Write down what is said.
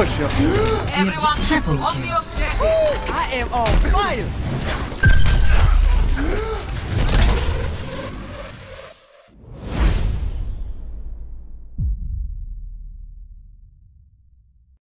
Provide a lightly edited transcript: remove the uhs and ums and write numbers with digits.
push him. Everyone, triple on the objective. I am on fire.